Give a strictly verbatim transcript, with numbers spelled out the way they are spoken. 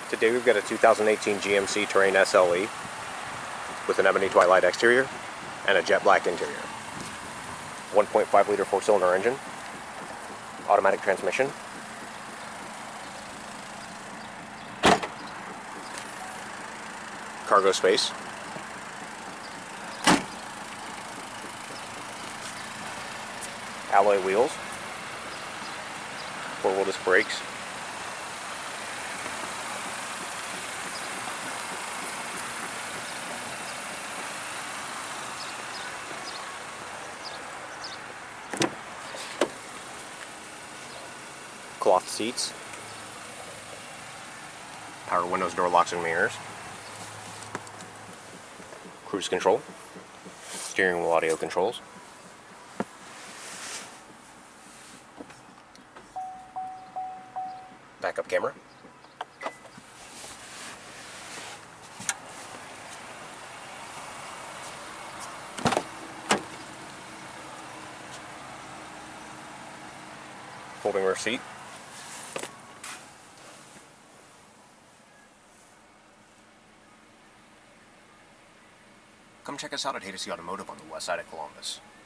Today we've got a two thousand eighteen G M C Terrain S L E with an ebony twilight exterior and a jet black interior. one point five liter four-cylinder engine, automatic transmission, cargo space, alloy wheels, four-wheel disc brakes, cloth seats, power windows, door locks and mirrors, cruise control, steering wheel audio controls, backup camera, folding rear seat, come check us out at Haydocy Automotive on the west side of Columbus.